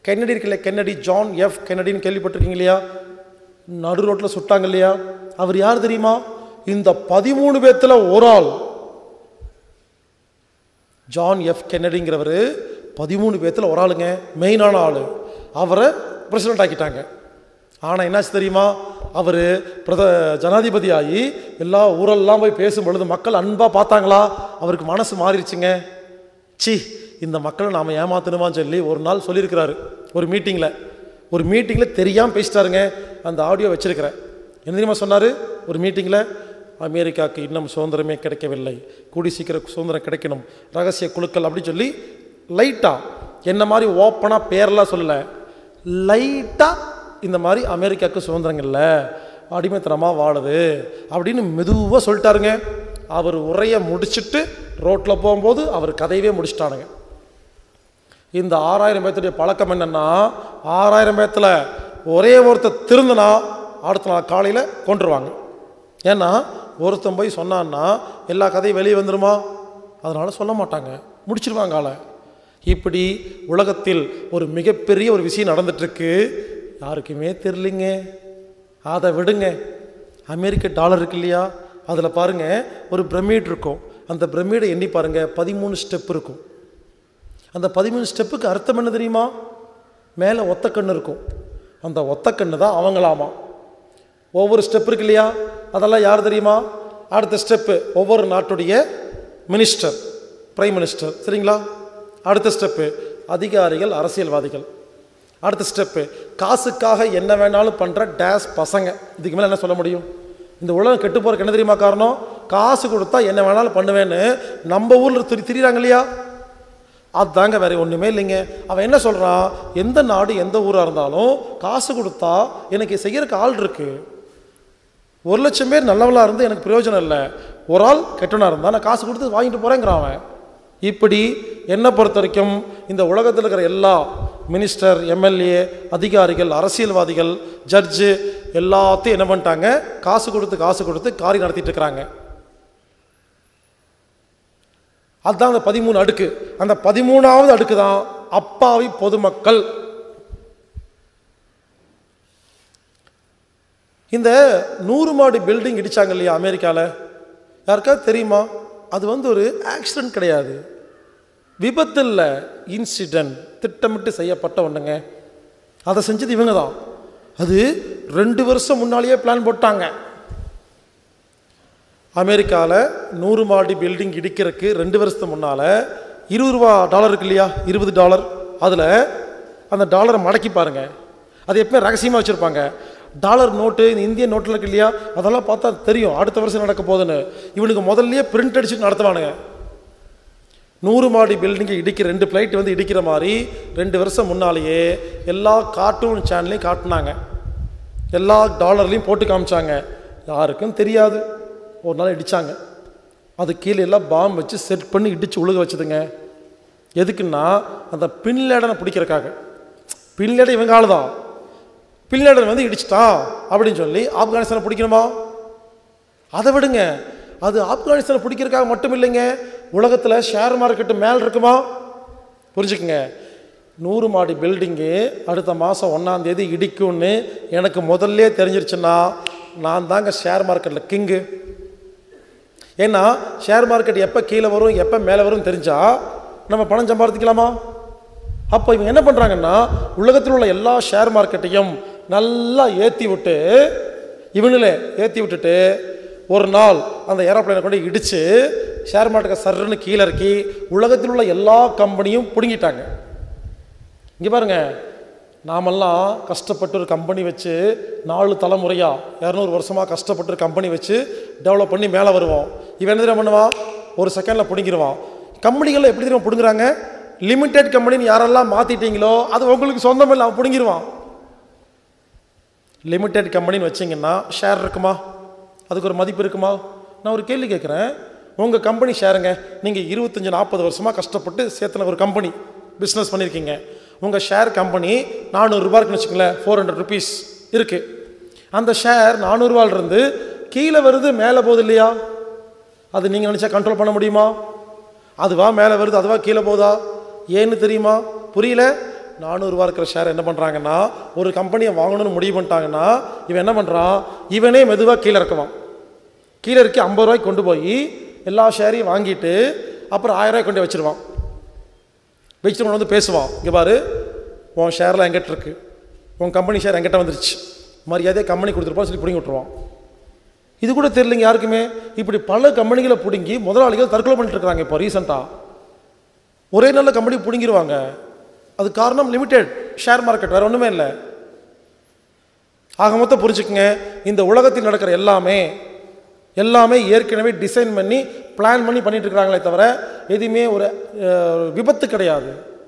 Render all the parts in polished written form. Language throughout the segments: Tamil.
கென்னடி இருக்குல்ல, கென்னடி, ஜான் எஃப் கென்னடின்னு கேள்விப்பட்டிருக்கீங்க இல்லையா? நடு ரோட்டில் சுட்டாங்க இல்லையா? அவர் யார் தெரியுமா? இந்த 13 பேர்த்துல ஒரு ஆள். ஜான் எஃப் கென்னடிங்கிறவர் 13 பேர்த்துல ஒரு ஆளுங்க, மெயினான ஆளு. அவரை பிரசிடென்ட் ஆக்கிட்டாங்க. ஆனால் என்னாச்சு தெரியுமா? அவர் ஜனாதிபதி ஆகி எல்லா ஊரெல்லாம் போய் பேசும் பொழுது மக்கள் அன்பாக பார்த்தாங்களா? அவருக்கு மனசு மாறிடுச்சுங்க. சி, இந்த மக்களை நாம் ஏமாத்தணுமான்னு சொல்லி ஒரு நாள் சொல்லியிருக்கிறாரு ஒரு மீட்டிங்கில் தெரியாமல் பேசிட்டாருங்க. அந்த ஆடியோ வச்சிருக்கிறேன். என்ன தெரியுமா சொன்னார்? ஒரு மீட்டிங்கில், அமெரிக்காவுக்கு இன்னும் சுதந்திரமே கிடைக்கவில்லை, கூடி சீக்கிரம் சுதந்திரம் கிடைக்கணும், ரகசிய குழுக்கள் அப்படி சொல்லி லைட்டாக, என்ன மாதிரி ஓப்பனாக பேரெல்லாம் சொல்லலை, லைட்டாக இந்த மாதிரி அமெரிக்காவுக்கு சுதந்திரங்கள்ல அடிமைத்தனமாக வாழுது அப்படின்னு மெதுவாக சொல்லிட்டாருங்க. அவர் உரையை முடிச்சுட்டு ரோட்டில் போகும்போது அவர் கதையவே முடிச்சிட்டானுங்க. இந்த 6000 பேர்த்துடைய பழக்கம் என்னென்னா, 6000 பேர்த்தில் ஒரே ஒருத்தர் திருந்தினா அடுத்த நாள் காலையில் கொண்டுருவாங்க. ஏன்னா ஒருத்தன் போய் சொன்னான்னா எல்லா கதையும் வெளியே வந்துடுமா? அதனால் சொல்ல மாட்டாங்க, முடிச்சிருவாங்க ஆளை. இப்படி உலகத்தில் ஒரு மிகப்பெரிய ஒரு விஷயம் நடந்துட்டுருக்கு, யாருக்குமே தெரியலிங்க. அதை விடுங்க. அமெரிக்க டாலர் இருக்கு இல்லையா, அதில் பாருங்கள் ஒரு பிரமிட் இருக்கும். அந்த பிரமிடை எண்ணி பாருங்கள், 13 ஸ்டெப் இருக்கும். அந்த 13 ஸ்டெப்புக்கு அர்த்தம் என்ன தெரியுமா? மேலே ஒத்த கண்ணு இருக்கும். அந்த ஒத்த கண்ணு தான் அவங்களாமா. ஒவ்வொரு ஸ்டெப் இருக்கு இல்லையா, அதெல்லாம் யார் தெரியுமா? அடுத்த ஸ்டெப்பு ஒவ்வொரு நாட்டுடைய மினிஸ்டர், பிரைம் மினிஸ்டர், சரிங்களா? அடுத்த ஸ்டெப்பு அதிகாரிகள், அரசியல்வாதிகள். அடுத்த ஸ்டெப்பு காசுக்காக என்ன வேணாலும் பண்ணுற டேஸ் பசங்க. இதுக்கு மேலே என்ன சொல்ல முடியும்? இந்த உலகம் கெட்டு போகிறதுக்கு என்ன தெரியுமா காரணம்? காசு கொடுத்தா என்ன வேணாலும் பண்ணுவேன்னு நம்ம ஊரில் திரிகிறாங்க இல்லையா? அதுதாங்க, வேற ஒன்றுமே இல்லைங்க. அவன் என்ன சொல்கிறான்? எந்த நாடு எந்த ஊராக இருந்தாலும் காசு கொடுத்தா எனக்கு செய்கிறதுக்கு ஆள் இருக்கு. 1,00,000 பேர் நல்லவளாக இருந்து எனக்கு பிரயோஜனம் இல்லை, ஒரு ஆள் கெட்டவனாக இருந்தால் நான் காசு கொடுத்து வாங்கிட்டு போகிறேங்கிறான் அவன். இப்படி என்னை பொறுத்த வரைக்கும் இந்த உலகத்தில் இருக்கிற எல்லா மினிஸ்டர், எம்எல்ஏ, அதிகாரிகள், அரசியல்வாதிகள், ஜட்ஜு எல்லாத்தையும் என்ன பண்ணிட்டாங்க? காசு கொடுத்து காரியம் நடத்திட்டு இருக்கிறாங்க. அதுதான் அந்த 13 அடுக்கு. அந்த 13வது அடுக்கு தான் அப்பாவி பொதுமக்கள். இந்த 100 மாடி பில்டிங் இடிச்சாங்க இல்லையா அமெரிக்காவில், யாருக்காவது தெரியுமா? அது ஒரு ஆக்சிடென்ட் கிடையாது, விபத்து இல்லை, இன்சிடென்ட், திட்டமிட்டு செய்யப்பட்ட ஒன்றுங்க. அதை செஞ்சது இவங்க தான். அது 2 வருஷம் முன்னாலேயே பிளான் போட்டாங்க. அமெரிக்காவில் 100 மாடி பில்டிங் இடிக்கிறதுக்கு 2 வருஷத்துக்கு முன்னால் $20 இருக்கு இல்லையா, $20, அதில் அந்த டாலரை மடக்கி பாருங்கள். அது எப்பவுமே ரகசியமாக வச்சுருப்பாங்க. டாலர் நோட்டு, இந்த இந்திய நோட்டில் இருக்கு இல்லையா, அதெல்லாம் பார்த்தா தெரியும் அடுத்த வருஷம் நடக்க போகுதுன்னு. இவனுக்கு முதல்லையே பிரிண்ட் அடிச்சுட்டு நடத்துவானுங்க. 100 மாடி பில்டிங்கை இடிக்கிற 2 ஃப்ளைட் இடிக்கிற மாதிரி 2 வருஷம் முன்னாலேயே எல்லா கார்ட்டூன் சேனல்லையும் காட்டினாங்க, எல்லா டாலர்லையும் போட்டு காமிச்சாங்க. யாருக்கும் தெரியாது. ஒரு நாள் இடித்தாங்க. அது கீழே எல்லாம் பாம்பு வச்சு செட் பண்ணி இடித்து உழுக வச்சுதுங்க. எதுக்குன்னா அந்த பின்லேடனை பிடிக்கிறதுக்காக. பின்லேடன் இவங்க ஆள் தான். பின்லேடன் இடிச்சிட்டான் அப்படின்னு சொல்லி ஆப்கானிஸ்தானை பிடிக்கணுமா? அதை விடுங்க. அது ஆப்கானிஸ்தானை பிடிக்கிறதுக்காக மட்டும் இல்லைங்க, உலகத்தில் ஷேர் மார்க்கெட்டு மேலே இருக்குமா? புரிஞ்சுக்குங்க. 100 மாடி பில்டிங்கு அடுத்த மாதம் 1ஆம் தேதி இடிக்கும்னு எனக்கு முதல்ல தெரிஞ்சிருச்சுன்னா நான் தாங்க ஷேர் மார்க்கெட்டில் கிங்கு. ஏன்னா ஷேர் மார்க்கெட் எப்போ கீழே வரும் எப்போ மேலே வரும் தெரிஞ்சால் நம்ம பணம் சம்பாதிக்கலாமா? அப்போ இவங்க என்ன பண்ணுறாங்கன்னா உலகத்தில் உள்ள எல்லா ஷேர் மார்க்கெட்டையும் நல்லா ஏற்றி விட்டுட்டு ஒரு நாள் அந்த ஏரோப்ளைனை கொண்டு இடித்து ஷேர் மார்க்கெட்டை சர்ன்னு கீழே இறக்கி உலகத்தில் உள்ள எல்லா கம்பெனியும் பிடுங்கிட்டாங்க. இங்கே பாருங்கள், நாமெல்லாம் கஷ்டப்பட்டு ஒரு கம்பெனி வச்சு 4 தலைமுறையாக 200 வருஷமாக கஷ்டப்பட்டு ஒரு கம்பெனி வச்சு டெவலப் பண்ணி மேலே வருவோம். இவன் என்ன தெரியுமா பண்ணுவான்? ஒரு செகண்டில் பிடுங்கிடுவான். கம்பெனிகளில் எப்படி தெரியுமா பிடுங்குறாங்க? லிமிடெட் கம்பெனின்னு யாரெல்லாம் மாற்றிட்டீங்களோ அது உங்களுக்கு சொந்தம் இல்லை, அவன் பிடுங்கிடுவான். லிமிடெட் கம்பெனின்னு வச்சிங்கன்னா ஷேர் இருக்குமா? அதுக்கு ஒரு மதிப்பு இருக்குமா? நான் ஒரு கேள்வி கேட்குறேன். உங்கள் கம்பெனி ஷேருங்க, நீங்கள் 25-40 வருஷமாக கஷ்டப்பட்டு சேர்த்துன ஒரு கம்பெனி பிஸ்னஸ் பண்ணியிருக்கீங்க. உங்கள் ஷேர் கம்பெனி 400 ரூபாய்க்குன்னு வச்சுக்கங்களேன், 400 rupees இருக்குது. அந்த ஷேர் 400 ரூபாயிலிருந்து கீழே வருது மேலே போகுது இல்லையா? அது நீங்கள் நினச்சா கண்ட்ரோல் பண்ண முடியுமா? அதுவா மேலே வருது, அதுவா கீழே போகுதா? ஏன்னு தெரியுமா? புரியல. 400 இருக்கிற ஷேர் என்ன பண்ணுறாங்கன்னா, ஒரு கம்பெனியை வாங்கணும்னு முடிவு பண்ணிட்டாங்கன்னா இவன் என்ன பண்ணுறான், இவனே மெதுவாக கீழே இறக்குவான். கீழே இறக்கி 50 ரூபாய்க்கு கொண்டு போய் எல்லா ஷேரையும் வாங்கிட்டு அப்புறம் 1000 ரூபாய்க்கு கொண்டு வச்சுருவான். வச்சுட்டு வந்து பேசுவான், இங்கே பாரு உன் ஷேர்லாம் எங்கிட்ட இருக்குது, உன் கம்பெனி ஷேர் எங்கிட்ட வந்துருச்சு, மரியாதையை கம்பெனி கொடுத்துருப்பான்னு சொல்லி பிடிங்கி விட்டுருவான். இது கூட தெரியலைங்க யாருக்குமே. இப்படி பல கம்பெனிகளை பிடுங்கி முதலாளிகள் தற்கொலை பண்ணிட்டு இருக்கிறாங்க. இப்போ ரீசெண்டாக ஒரே நல்ல கம்பெனி பிடுங்கிடுவாங்க. அது காரணம் லிமிடெட் ஷேர் மார்க்கெட், வேறு ஒன்றுமே இல்லை. ஆக மொத்தம் புரிஞ்சுக்குங்க, இந்த உலகத்தில் நடக்கிற எல்லாமே ஏற்கனவே டிசைன் பண்ணி பிளான் பண்ணி பண்ணிட்டு இருக்கிறாங்களே தவிர எதுவுமே ஒரு விபத்து கிடையாது.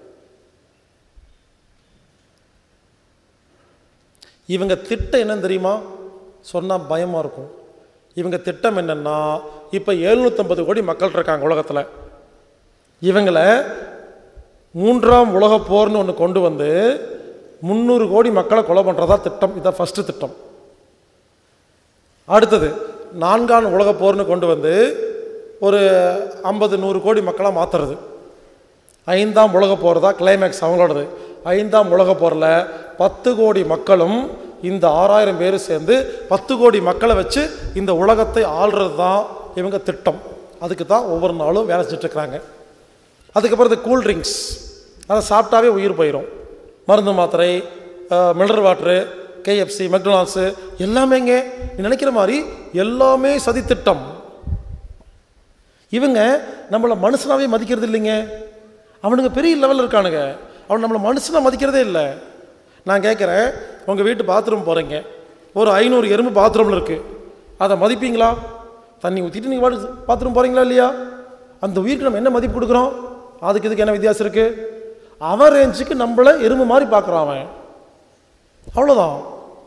இவங்க திட்டம் என்னன்னு தெரியுமா? சொன்னால் பயமாக இருக்கும். இவங்க திட்டம் என்னன்னா, இப்போ 750 கோடி மக்கள் இருக்காங்க உலகத்தில். இவங்களை 3ஆம் உலக போர்னு ஒன்று கொண்டு வந்து 300 கோடி மக்களை கொலை பண்ணுறதா திட்டம். இதான் ஃபஸ்ட்டு திட்டம். அடுத்தது 4ஆம் உலக போர்னு கொண்டு வந்து ஒரு 50-100 கோடி மக்களாக மாற்றுறது. 5ஆம் உலக போர் தான் கிளைமேக்ஸ் அவங்களோடது. 5ஆம் உலக போரில் 10 கோடி மக்களும் இந்த 6000 பேர் சேர்ந்து 10 கோடி மக்களை வச்சு இந்த உலகத்தை ஆள்றது தான் இவங்க திட்டம். அதுக்கு தான் ஒவ்வொரு நாளும் வேலை செஞ்சுட்ருக்குறாங்க. அதுக்கப்புறம் இந்த கூல்ட்ரிங்க்ஸ், அதை சாப்பிட்டாவே உயிர் போயிடும். மருந்து மாத்திரை, மினரல் வாட்ரு, KFC, மெக்டொனால்ட்ஸு எல்லாமேங்க நீ நினைக்கிற மாதிரி எல்லாமே சதித்திட்டம். இவங்க நம்மளை மனுஷனாவே மதிக்கிறது இல்லைங்க. அவனுங்க பெரிய லெவலில் இருக்கானுங்க. அவன் நம்மளை மனுஷனாக மதிக்கிறதே இல்லை. நான் கேட்குறேன், உங்கள் வீட்டு பாத்ரூம் போகிறீங்க, ஒரு 500 எறும்பு பாத்ரூமில் இருக்குது, அதை மதிப்பீங்களா? தண்ணி ஊற்றிட்டு நீங்கள் பாத்ரூம் போகிறீங்களா இல்லையா? அந்த உயிருக்கு நம்ம என்ன மதிப்பு கொடுக்குறோம்? அதுக்கு இதுக்கு என்ன வித்தியாசம் இருக்குது? அவன் ரேஞ்சுக்கு நம்மளை எறும்பு மாதிரி பார்க்குறான் அவன், அவ்வளோதான்.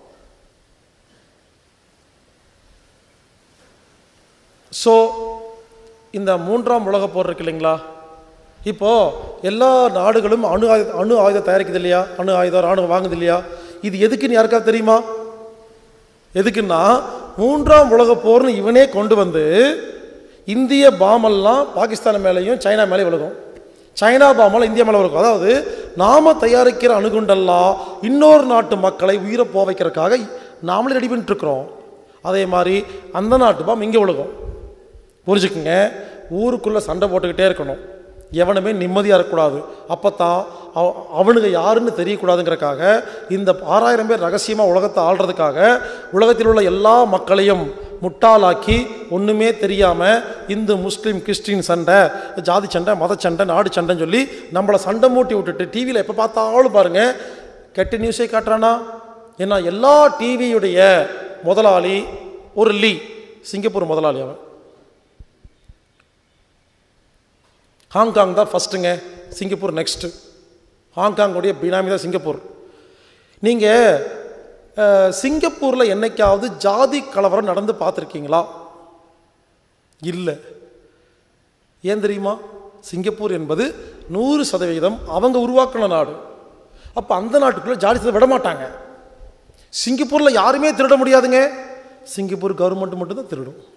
ஸோ இந்த 3ஆம் உலக போர் இருக்கு இல்லைங்களா, இப்போது எல்லா நாடுகளும் அணு ஆயுதம் தயாரிக்குது இல்லையா, அணு ஆயுதம் ராணுவம் வாங்குது இல்லையா? இது எதுக்குன்னு யாருக்காவது தெரியுமா? எதுக்குன்னா 3ஆம் உலக போர்னு இவனே கொண்டு வந்து இந்திய பாமெல்லாம் பாகிஸ்தான் மேலேயும் சைனா மேலே விழுகும், சைனா பாமெல்லாம் இந்தியா மேலே விழுகும். அதாவது நாம் தயாரிக்கிற அணுகுண்டெல்லாம் இன்னொரு நாட்டு மக்களை உயிரை போக வைக்கிறதுக்காக நாமளே ரெடி பண்ணிட்டுருக்குறோம். அதே மாதிரி அந்த நாட்டு பாம் இங்கே விழுகும். புரிஞ்சுக்குங்க, ஊருக்குள்ளே சண்டை போட்டுக்கிட்டே இருக்கணும், எவனுமே நிம்மதியாக இருக்கக்கூடாது. அப்போ தான் அவனுங்க யாருன்னு தெரியக்கூடாதுங்கிறக்காக இந்த 6000 பேர் ரகசியமாக உலகத்தை ஆள்றதுக்காக உலகத்தில் உள்ள எல்லா மக்களையும் முட்டாளாக்கி ஒன்றுமே தெரியாமல் இந்து முஸ்லீம் கிறிஸ்டின் சண்டை, ஜாதி சண்டை, மத சண்டை, நாடு சண்டைன்னு சொல்லி நம்மளை சண்டை மூட்டி விட்டுட்டு டிவியில் எப்போ பார்த்தாலும் பாருங்கள் கெட்ட நியூஸே காட்டுறானா. ஏன்னா எல்லா டிவியுடைய முதலாளி ஒரு லீ, சிங்கப்பூர் முதலாளி. அவன் ஹாங்காங் தான் ஃபஸ்ட்டுங்க, சிங்கப்பூர் நெக்ஸ்ட்டு. ஹாங்காங்குடைய பினாமி தான் சிங்கப்பூர். நீங்கள் சிங்கப்பூரில் என்னைக்காவது ஜாதி கலவரம் நடந்து பார்த்துருக்கீங்களா? இல்லை. ஏன் தெரியுமா? சிங்கப்பூர் என்பது 100% அவங்க உருவாக்கின நாடு. அப்போ அந்த நாட்டுக்குள்ளே ஜாதி விட மாட்டாங்க. சிங்கப்பூரில் யாருமே திருட முடியாதுங்க, சிங்கப்பூர் கவர்மெண்ட் மட்டும்தான் திருடும்.